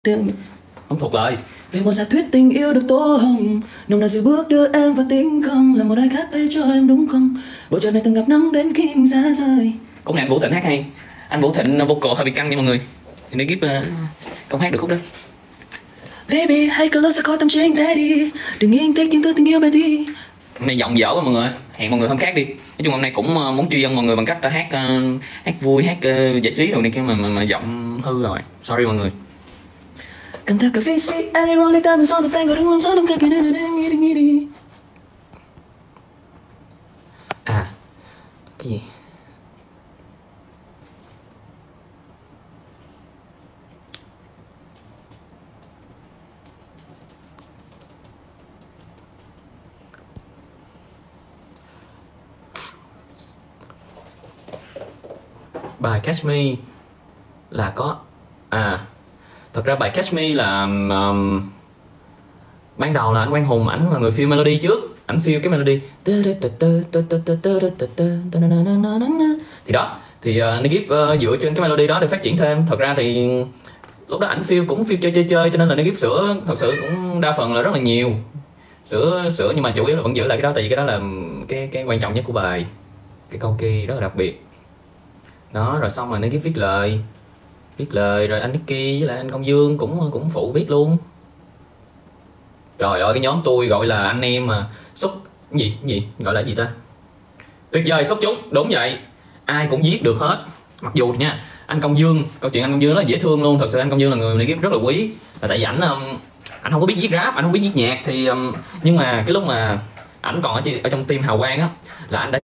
Không thuộc lời. Về một giả thuyết tình yêu được tô hồng, nồng nàn dịu bước đưa em vào tính không, là một ai khác thay cho em đúng không? Bầu trời này từng gặp nắng đến khi anh ra rời. Cũng này anh Vũ Thịnh hát hay. Anh Vũ Thịnh vocal hơi bị căng nha mọi người. Thì nó give không hát được khúc đó. Baby hãy cứ lỡ xa khỏi tâm trí anh thế đi, đừng nghĩ anh thích những thứ tình yêu bên đi. Hôm nay giọng dở quá mọi người. Hẹn mọi người hôm khác đi. Nói chung hôm nay cũng muốn tri ân mọi người bằng cách hát vui, hát giải trí rồi này kia mà giọng hư rồi. Sorry mọi người. Cầm theo cà phê xí ai roll lên tay son tay ngồi đứng ôm gió đông cây nghĩ đi. À cái gì? Bài Catch Me là có thật ra bài Catch Me là ban đầu là anh Quang Hùng, ảnh là người fill melody trước, ảnh fill cái melody thì đó thì Negip dựa trên cái melody đó để phát triển thêm. Thật ra thì lúc đó ảnh fill cũng fill chơi cho nên là Negip sửa thật sự cũng đa phần là rất là nhiều, sửa nhưng mà chủ yếu là vẫn giữ lại cái đó, tại vì cái đó là cái quan trọng nhất của bài, cái câu kia rất là đặc biệt đó. Rồi xong rồi Negip viết lời rồi anh Nicky với lại anh Công Dương cũng phụ viết luôn. Trời ơi, cái nhóm tôi gọi là anh em mà xúc gì gọi là gì ta, tuyệt vời xúc chúng, đúng vậy, ai cũng viết được hết. Mặc dù nha anh Công Dương, câu chuyện anh Công Dương rất là dễ thương luôn. Thật sự anh Công Dương là người Negip rất là quý, là tại vì ảnh có biết viết rap, ảnh không biết viết nhạc thì nhưng mà cái lúc mà ảnh còn ở trong team Hào Quang á là anh đã